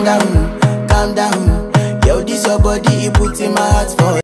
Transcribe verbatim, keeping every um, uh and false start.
calm down, calm down. Yo, this your body, it puts in my heart for